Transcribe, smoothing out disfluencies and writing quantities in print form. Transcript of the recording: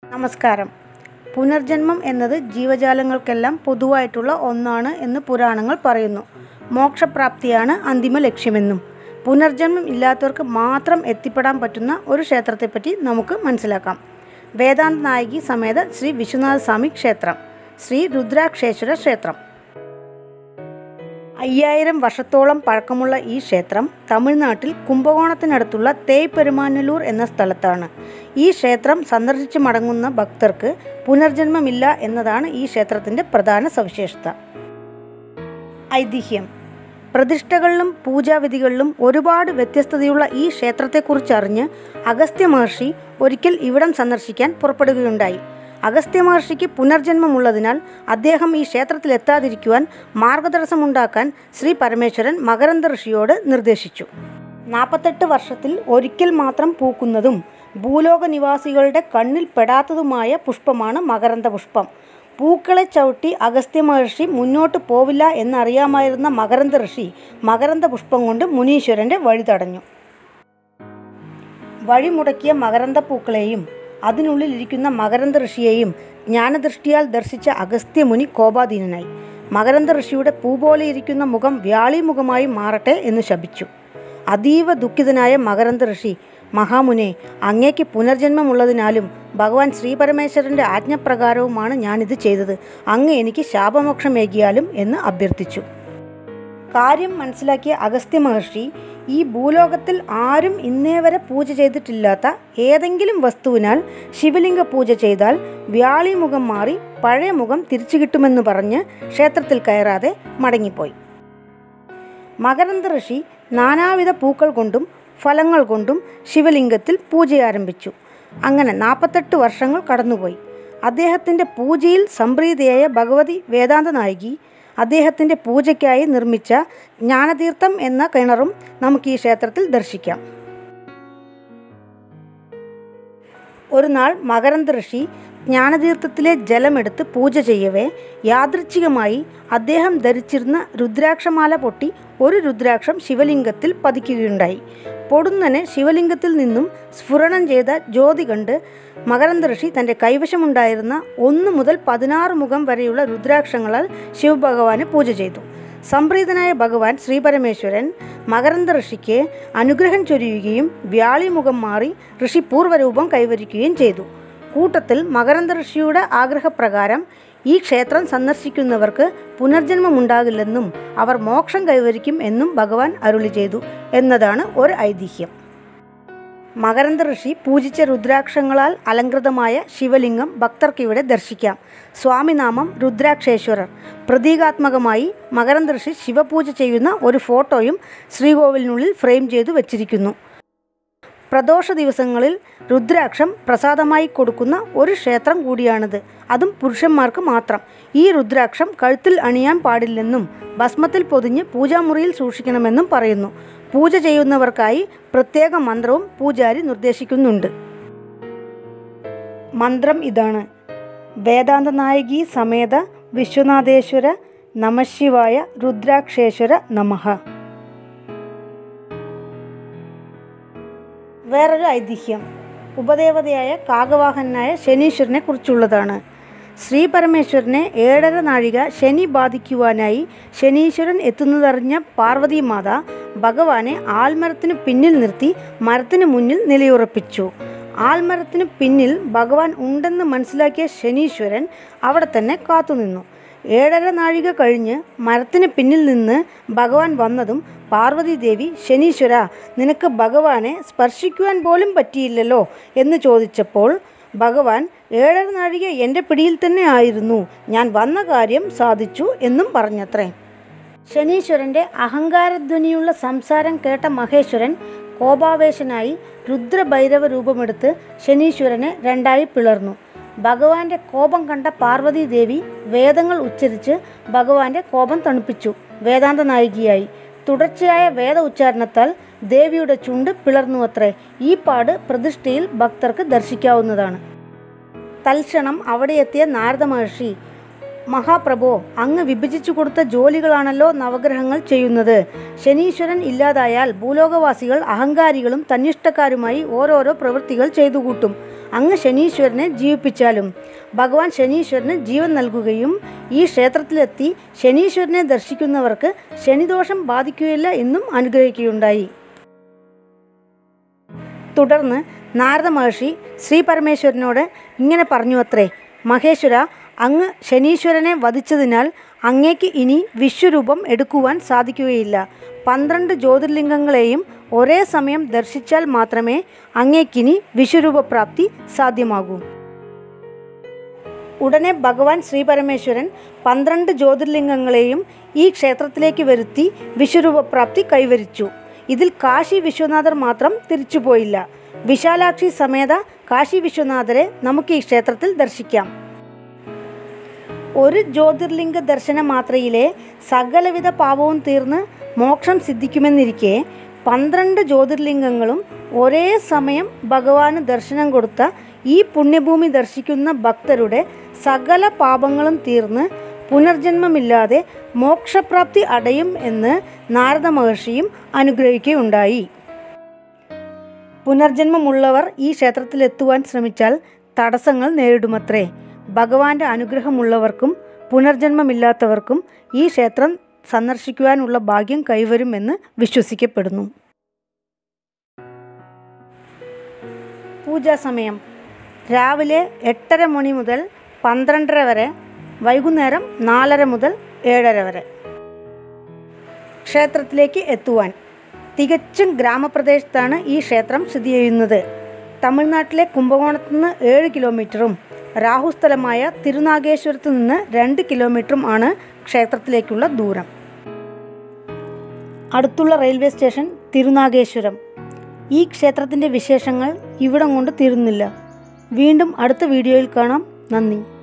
നമസ്കാരം. പുനർജന്മം എന്നത് ജീവജാലങ്ങൾക്കെല്ലാം പൊതുവായിട്ടുള്ള ഒന്നാണ് എന്ന് പുരാണങ്ങൾ പറയുന്നു. മോക്ഷപ്രാപ്തിയാണ് അന്തിമ ലക്ഷ്യമെന്നും പുനർജന്മം ഇല്ലാത്തവർക്ക് മാത്രം എത്തിപ്പെടാൻ പറ്റുന്ന ഒരു ക്ഷേത്രത്തെപ്പറ്റി നമുക്ക് മനസ്സിലാക്കാം. വേദാന്ത നായകി സമേത ശ്രീ വിശ്വനാഥ സ്വാമി ക്ഷേത്രം, ശ്രീ രുദ്രാക്ഷേശ്വര ക്ഷേത്രം. 5000 വർഷത്തോളം പഴക്കമുള്ള ഈ ക്ഷേത്രം തമിഴ്നാട്ടിൽ കുംഭകോണത്തിനടുത്തുള്ള തേയ്പെരുമാനല്ലൂർ എന്ന സ്ഥലത്താണ്. ഈ ക്ഷേത്രം സന്ദർശിച്ച് മടങ്ങുന്ന ഭക്തർക്ക് പുനർജന്മമില്ല എന്നതാണ് ഈ ക്ഷേത്രത്തിൻ്റെ പ്രധാന സവിശേഷത. ഐതിഹ്യം: പ്രതിഷ്ഠകളിലും പൂജാവിധികളിലും ഒരുപാട് വ്യത്യസ്തതയുള്ള ഈ ക്ഷേത്രത്തെക്കുറിച്ചറിഞ്ഞ് അഗസ്ത്യ മഹർഷി ഒരിക്കൽ ഇവിടം സന്ദർശിക്കാൻ പുറപ്പെടുകയുണ്ടായി. അഗസ്ത്യ മഹർഷിക്ക് പുനർജന്മമുള്ളതിനാൽ അദ്ദേഹം ഈ ക്ഷേത്രത്തിലെത്താതിരിക്കുവാൻ മാർഗതടസ്സമുണ്ടാക്കാൻ ശ്രീ പരമേശ്വരൻ മകരന്ദ ഋഷിയോട് നിർദ്ദേശിച്ചു. 48 വർഷത്തിൽ ഒരിക്കൽ മാത്രം പൂക്കുന്നതും ഭൂലോക നിവാസികളുടെ കണ്ണിൽ പെടാത്തതുമായ പുഷ്പമാണ് മകരന്ദ പുഷ്പം. പൂക്കളെ ചവിട്ടി അഗസ്ത്യ മഹർഷി മുന്നോട്ട് പോവില്ല എന്നറിയാമായിരുന്ന മകരന്ദ ഋഷി മകരന്ദ പുഷ്പം കൊണ്ട് മുനീശ്വരൻ്റെ വഴി തടഞ്ഞു. വഴിമുടക്കിയ മകരന്ദ പൂക്കളെയും അതിനുള്ളിലിരിക്കുന്ന മകരന്ദ ഋഷിയെയും ജ്ഞാനദൃഷ്ടിയാൽ ദർശിച്ച അഗസ്ത്യമുനി കോപാധീനനായി. മകരന്ദ ഋഷിയുടെ പൂ പോലെ ഇരിക്കുന്ന മുഖം വ്യാളിമുഖമായി മാറട്ടെ എന്ന് ശപിച്ചു. അതീവ ദുഃഖിതനായ മകരന്ദ ഋഷി, മഹാമുനെ, അങ്ങേക്ക് പുനർജന്മമുള്ളതിനാലും ഭഗവാൻ ശ്രീപരമേശ്വരൻ്റെ ആജ്ഞപ്രകാരവുമാണ് ഞാനിത് ചെയ്തത്. അങ്ങ് എനിക്ക് ശാപമോക്ഷമേകിയാലും എന്ന് അഭ്യർത്ഥിച്ചു. കാര്യം മനസ്സിലാക്കിയ അഗസ്ത്യ മഹർഷി, ഈ ഭൂലോകത്തിൽ ആരും ഇന്നേ വരെ പൂജ ചെയ്തിട്ടില്ലാത്ത ഏതെങ്കിലും വസ്തുവിനാൽ ശിവലിംഗ പൂജ ചെയ്താൽ വ്യാളി മുഖം മാറി പഴയ മുഖം തിരിച്ചു കിട്ടുമെന്ന് പറഞ്ഞ് ക്ഷേത്രത്തിൽ കയറാതെ മടങ്ങിപ്പോയി. മകരന്ദ ഋഷി നാനാവിധ പൂക്കൾ കൊണ്ടും ഫലങ്ങൾ കൊണ്ടും ശിവലിംഗത്തിൽ പൂജ ആരംഭിച്ചു. അങ്ങനെ 48 വർഷങ്ങൾ കടന്നുപോയി. അദ്ദേഹത്തിൻ്റെ പൂജയിൽ സംപ്രീതയായ ഭഗവതി വേദാന്ത നായകി അദ്ദേഹത്തിൻ്റെ പൂജയ്ക്കായി നിർമ്മിച്ച ജ്ഞാനതീർത്ഥം എന്ന കിണറും നമുക്ക് ഈ ക്ഷേത്രത്തിൽ ദർശിക്കാം. ഒരു നാൾ മകരന്ദ ഋഷി ജ്ഞാനതീർത്ഥത്തിലെ ജലമെടുത്ത് പൂജ ചെയ്യവേ യാദൃച്ഛികമായി അദ്ദേഹം ധരിച്ചിരുന്ന രുദ്രാക്ഷമാല പൊട്ടി ഒരു രുദ്രാക്ഷം ശിവലിംഗത്തിൽ പതിക്കുകയുണ്ടായി. പൊടുന്നനെ ശിവലിംഗത്തിൽ നിന്നും സ്ഫുരണം ചെയ്ത ജ്യോതി കണ്ട് മകരന്ദ ഋഷി തൻ്റെ കൈവശമുണ്ടായിരുന്ന 1 മുതൽ 16 മുഖം വരെയുള്ള രുദ്രാക്ഷങ്ങളാൽ ശിവഭഗവാനെ പൂജ ചെയ്തു. സംപ്രീതനായ ഭഗവാൻ ശ്രീപരമേശ്വരൻ മകരന്ദ ഋഷിക്ക് അനുഗ്രഹം ചൊരിയുകയും വ്യാളിമുഖം മാറി ഋഷി പൂർവ്വരൂപം കൈവരിക്കുകയും ചെയ്തു. കൂട്ടത്തിൽ മകരന്ദ ഋഷിയുടെ ആഗ്രഹപ്രകാരം ഈ ക്ഷേത്രം സന്ദർശിക്കുന്നവർക്ക് പുനർജന്മമുണ്ടാകില്ലെന്നും അവർ മോക്ഷം കൈവരിക്കും എന്നും ഭഗവാൻ അരുളി ചെയ്തു എന്നതാണ് ഒരു ഐതിഹ്യം. മകരന്ദ ഋഷി പൂജിച്ച രുദ്രാക്ഷങ്ങളാൽ അലങ്കൃതമായ ശിവലിംഗം ഭക്തർക്കിവിടെ ദർശിക്കാം. സ്വാമിനാമം രുദ്രാക്ഷേശ്വരർ. പ്രതീകാത്മകമായി മകരന്ദ ഋഷി ശിവപൂജ ചെയ്യുന്ന ഒരു ഫോട്ടോയും ശ്രീകോവിലിനുള്ളിൽ ഫ്രെയിം ചെയ്തു വച്ചിരിക്കുന്നു. പ്രദോഷ ദിവസങ്ങളിൽ രുദ്രാക്ഷം പ്രസാദമായി കൊടുക്കുന്ന ഒരു ക്ഷേത്രം കൂടിയാണിത്. അതും പുരുഷന്മാർക്ക് മാത്രം. ഈ രുദ്രാക്ഷം കഴുത്തിൽ അണിയാൻ പാടില്ലെന്നും ഭസ്മത്തിൽ പൊതിഞ്ഞ് പൂജാമുറിയിൽ സൂക്ഷിക്കണമെന്നും പറയുന്നു. പൂജ ചെയ്യുന്നവർക്കായി പ്രത്യേക മന്ത്രവും പൂജാരി നിർദ്ദേശിക്കുന്നുണ്ട്. മന്ത്രം ഇതാണ്: വേദാന്ത നായകി സമേത വിശ്വനാഥേശ്വര നമഃശിവായ രുദ്രാക്ഷേശ്വര നമഃ. വേറൊരു ഐതിഹ്യം ഉപദേവതയായ കാകവാഹനായ ശനീശ്വരനെ കുറിച്ചുള്ളതാണ്. ശ്രീ പരമേശ്വരനെ 7.5 നാഴിക ശനി ബാധിക്കുവാനായി ശനീശ്വരൻ എത്തുന്നതറിഞ്ഞ പാർവതീമാത ഭഗവാനെ ആൽമരത്തിനു പിന്നിൽ നിർത്തി മരത്തിനു മുന്നിൽ നിലയുറപ്പിച്ചു. ആൽമരത്തിനു പിന്നിൽ ഭഗവാൻ ഉണ്ടെന്ന് മനസ്സിലാക്കിയ ശനീശ്വരൻ അവിടെ തന്നെ കാത്തുനിന്നു. 7.5 നാഴിക കഴിഞ്ഞ് മരത്തിന് പിന്നിൽ നിന്ന് ഭഗവാൻ വന്നതും പാർവതീദേവി, ശനീശ്വര, നിനക്ക് ഭഗവാനെ സ്പർശിക്കുവാൻ പോലും പറ്റിയില്ലല്ലോ എന്ന് ചോദിച്ചപ്പോൾ ഭഗവാൻ, 7.5 നാഴിക എൻ്റെ പിടിയിൽ തന്നെ ആയിരുന്നു, ഞാൻ വന്ന കാര്യം സാധിച്ചു എന്നും പറഞ്ഞത്രേ. ശനീശ്വരൻ്റെ അഹങ്കാരധ്വനിയുള്ള സംസാരം കേട്ട മഹേശ്വരൻ കോപാവേശനായി രുദ്രഭൈരവ രൂപമെടുത്ത് ശനീശ്വരനെ 2ആയി പിളർന്നു. ഭഗവാന്റെ കോപം കണ്ട പാർവതീദേവി വേദങ്ങൾ ഉച്ചരിച്ച് ഭഗവാന്റെ കോപം തണുപ്പിച്ചു. വേദാന്ത നായികയായി. തുടർച്ചയായ വേദ ഉച്ചാരണത്താൽ ദേവിയുടെ ചുണ്ട് പിളർന്നുവത്രേ. ഈ പാട് പ്രതിഷ്ഠയിൽ ഭക്തർക്ക് ദർശിക്കാവുന്നതാണ്. തൽക്ഷണം അവിടെ എത്തിയ നാരദ മഹർഷി, മഹാപ്രഭോ, അങ്ങ് വിഭജിച്ചു കൊടുത്ത ജോലികളാണല്ലോ നവഗ്രഹങ്ങൾ ചെയ്യുന്നത്. ശനീശ്വരൻ ഇല്ലാതായാൽ ഭൂലോകവാസികൾ അഹങ്കാരികളും തന്നിഷ്ടക്കാരുമായി ഓരോരോ പ്രവൃത്തികൾ ചെയ്തുകൂട്ടും. അങ്ങ് ശനീശ്വരനെ ജീവിപ്പിച്ചാലും ഭഗവാൻ ശനീശ്വരന് ജീവൻ നൽകുകയും ഈ ക്ഷേത്രത്തിലെത്തി ശനീശ്വരനെ ദർശിക്കുന്നവർക്ക് ശനിദോഷം ബാധിക്കുകയില്ല എന്നും അനുഗ്രഹിക്കുകയുണ്ടായി. തുടർന്ന് നാരദ മഹർഷി ശ്രീ പരമേശ്വരനോട് ഇങ്ങനെ പറഞ്ഞു അത്രേ: മഹേശ്വര, അങ്ങ് ശനീശ്വരനെ വധിച്ചതിനാൽ അങ്ങേക്ക് ഇനി വിശ്വരൂപം എടുക്കുവാൻ സാധിക്കുകയില്ല. 12 ജ്യോതിർലിംഗങ്ങളെയും ഒരേ സമയം ദർശിച്ചാൽ മാത്രമേ അങ്ങേക്കിനി വിശ്വരൂപപ്രാപ്തി സാധ്യമാകൂ. ഉടനെ ഭഗവാൻ ശ്രീ പരമേശ്വരൻ 12 ജ്യോതിർലിംഗങ്ങളെയും ഈ ക്ഷേത്രത്തിലേക്ക് വരുത്തി വിശ്വരൂപപ്രാപ്തി കൈവരിച്ചു. ഇതിൽ കാശി വിശ്വനാഥർ മാത്രം തിരിച്ചുപോയില്ല. വിശാലാക്ഷി സമേത കാശി വിശ്വനാഥരെ നമുക്ക് ഈ ക്ഷേത്രത്തിൽ ദർശിക്കാം. ഒരു ജ്യോതിർലിംഗ ദർശന മാത്രയിലെ സകലവിധ പാപവും തീർന്ന് മോക്ഷം സിദ്ധിക്കുമെന്നിരിക്കെ 12 ജ്യോതിർലിംഗങ്ങളും ഒരേ സമയം ഭഗവാന് ദർശനം കൊടുത്ത ഈ പുണ്യഭൂമി ദർശിക്കുന്ന ഭക്തരുടെ സകല പാപങ്ങളും തീർന്ന് പുനർജന്മമില്ലാതെ മോക്ഷപ്രാപ്തി അടയും എന്ന് നാരദ മഹർഷിയും അനുഗ്രഹിക്കുകയുണ്ടായി. പുനർജന്മമുള്ളവർ ഈ ക്ഷേത്രത്തിലെത്തുവാൻ ശ്രമിച്ചാൽ തടസ്സങ്ങൾ നേരിടുമത്രേ. ഭഗവാന്റെ അനുഗ്രഹമുള്ളവർക്കും പുനർജന്മമില്ലാത്തവർക്കും ഈ ക്ഷേത്രം സന്ദർശിക്കുവാനുള്ള ഭാഗ്യം കൈവരുമെന്ന് വിശ്വസിക്കപ്പെടുന്നു. പൂജാസമയം രാവിലെ 8:30 മണി മുതൽ 12:30 വരെ, വൈകുന്നേരം 4:30 മുതൽ 7:30 വരെ. ക്ഷേത്രത്തിലേക്ക് എത്തുവാൻ തികച്ചും ഗ്രാമപ്രദേശത്താണ് ഈ ക്ഷേത്രം സ്ഥിതി ചെയ്യുന്നത്. തമിഴ്നാട്ടിലെ കുംഭകോണത്തു നിന്ന് 7 കിലോമീറ്ററും രാഹുസ്ഥലമായ തിരുനാഗേശ്വരത്തു നിന്ന് 2 കിലോമീറ്ററും ആണ് ക്ഷേത്രത്തിലേക്കുള്ള ദൂരം. അടുത്തുള്ള റെയിൽവേ സ്റ്റേഷൻ തിരുനാഗേശ്വരം. ഈ ക്ഷേത്രത്തിൻ്റെ വിശേഷങ്ങൾ ഇവിടം കൊണ്ട് തീരുന്നില്ല. വീണ്ടും അടുത്ത വീഡിയോയിൽ കാണാം. നന്ദി.